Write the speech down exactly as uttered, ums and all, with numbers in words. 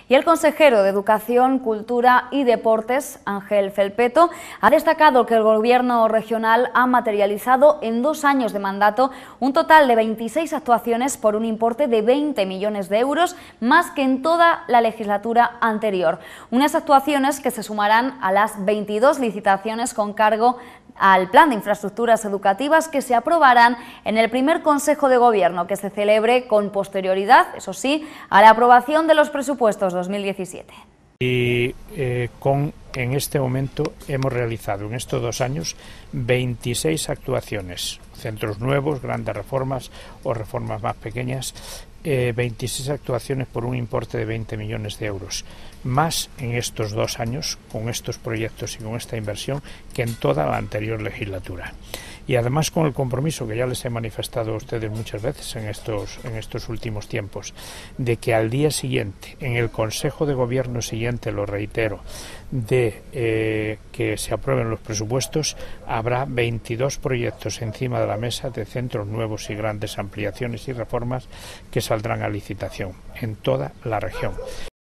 Y el consejero de Educación, Cultura y Deportes, Ángel Felpeto, ha destacado que el Gobierno regional ha materializado en dos años de mandato un total de veintiséis actuaciones por un importe de veinte millones de euros, más que en toda la legislatura anterior. Unas actuaciones que se sumarán a las veintidós licitaciones con cargo al Plan de Infraestructuras Educativas que se aprobarán en el primer Consejo de Gobierno que se celebre con posterioridad, eso sí, a la aprobación de los presupuestos dos mil diecisiete. Y eh, con, en este momento hemos realizado en estos dos años veintiséis actuaciones, centros nuevos, grandes reformas o reformas más pequeñas, eh, veintiséis actuaciones por un importe de veinte millones de euros, más en estos dos años con estos proyectos y con esta inversión que en toda la anterior legislatura. Y además con el compromiso que ya les he manifestado a ustedes muchas veces en estos, en estos últimos tiempos, de que al día siguiente, en el Consejo de Gobierno siguiente, lo reitero, de eh, que se aprueben los presupuestos, habrá veintidós proyectos encima de la mesa de centros nuevos y grandes ampliaciones y reformas que saldrán a licitación en toda la región.